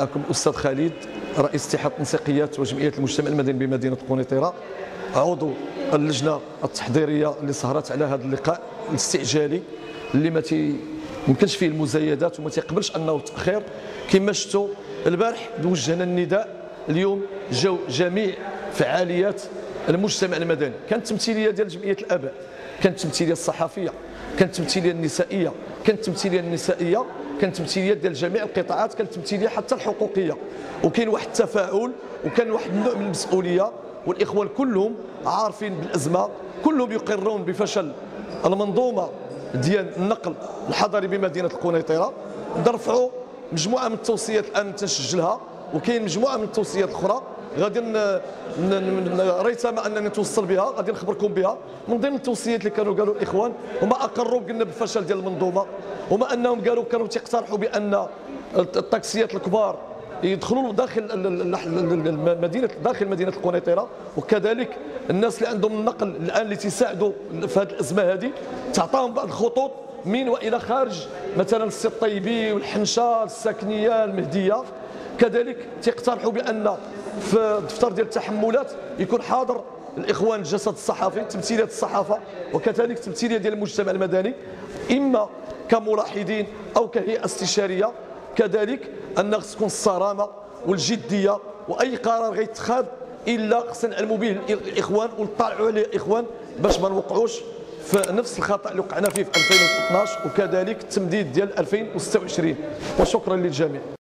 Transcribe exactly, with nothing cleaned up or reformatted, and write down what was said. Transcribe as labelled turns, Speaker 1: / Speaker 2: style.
Speaker 1: معكم الأستاذ خالد، رئيس اتحاد التنسيقيات وجمعية المجتمع المدني بمدينة قنيطرة، عضو اللجنة التحضيرية اللي سهرت على هذا اللقاء الاستعجالي اللي ما يمكنش فيه المزايدات وما تيقبلش انه تاخير. كما شفتوا البارح وجهنا النداء، اليوم جاو جميع فعاليات المجتمع المدني، كانت تمثيليه ديال جمعيه الاباء، كانت تمثيليه الصحفيه، كانت تمثيليه النسائيه، كانت تمثيليه النسائيه، كانت تمثيليه ديال جميع القطاعات، كانت تمثيليه حتى الحقوقيه، وكاين واحد التفاعل وكان واحد النوع من المسؤوليه، والاخوان كلهم عارفين بالازمه، كلهم يقرون بفشل المنظومه ديال النقل الحضري بمدينه القنيطره. نرفعوا مجموعه من التوصيات الان تنسجلها، وكاين مجموعه من التوصيات الاخرى غادي ريثما انني نتوصل بها، غادي نخبركم بها. من ضمن التوصيات اللي كانوا قالوا الاخوان هما اقروا قلنا بالفشل ديال المنظومه، هما انهم قالوا كانوا تيقترحوا بان الطاكسيات الكبار يدخلوا داخل المدينه داخل مدينه القنيطره، وكذلك الناس اللي عندهم النقل الان اللي تيساعدوا في هذه الازمه هذه تعطاهم بعض الخطوط من والى خارج، مثلا السي الطيبي والحنشه الساكنيه المهديه. كذلك تيقترحوا بان في الدفتر ديال التحملات يكون حاضر الاخوان الجسد الصحفي، تمثيليه الصحافه، وكذلك تمثيليه ديال المجتمع المدني، اما كملاحظين او كهيئه استشاريه. كذلك ان خص تكون الصرامه والجديه، واي قرار غيتخاذ الا خصنا نعلموا به الاخوان ونطالعوا عليه الاخوان باش ما نوقعوش في نفس الخطا اللي وقعنا فيه في ألفين واثناش، وكذلك التمديد ديال ألفين وستة وعشرين. وشكرا للجميع.